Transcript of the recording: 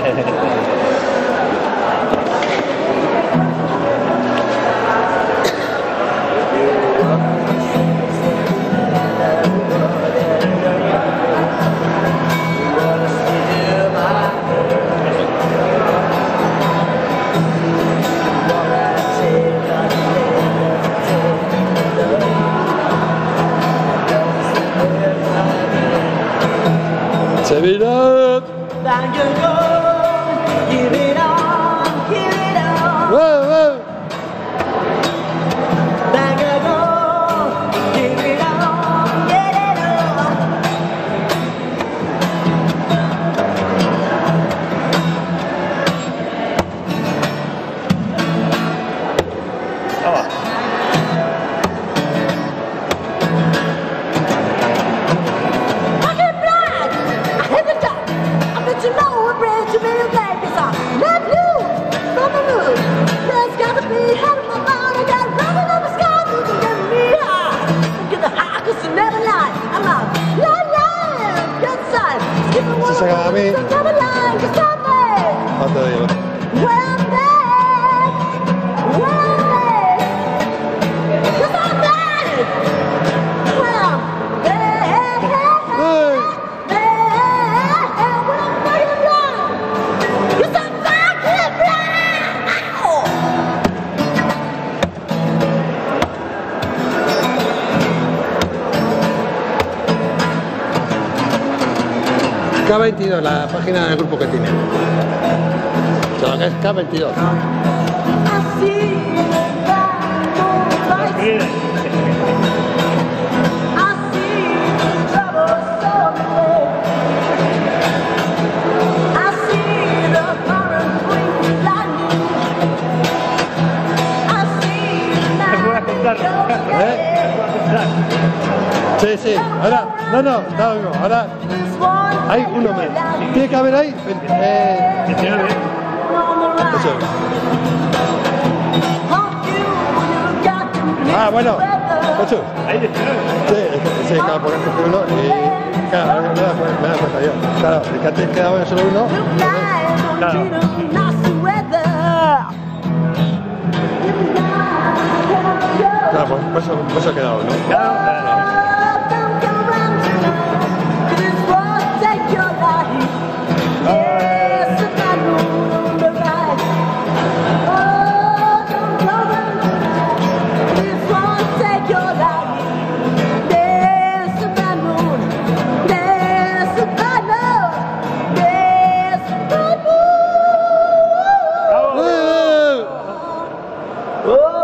Sevilla. Si se acaba a mí, no te digo. K22, la página del grupo que tiene. O sea, que es K22. Sí, sí, ahora, no, está bien, ahora hay uno menos. Tiene que haber ahí 19. Eso es. Ah, bueno, 8. ¿Hay 19? Sí, claro, porque antes uno y claro, ahora me da cuenta yo. Claro, el que antes quedaba solo uno. Claro. Claro, pues eso ha quedado, ¿no? Claro. Oh!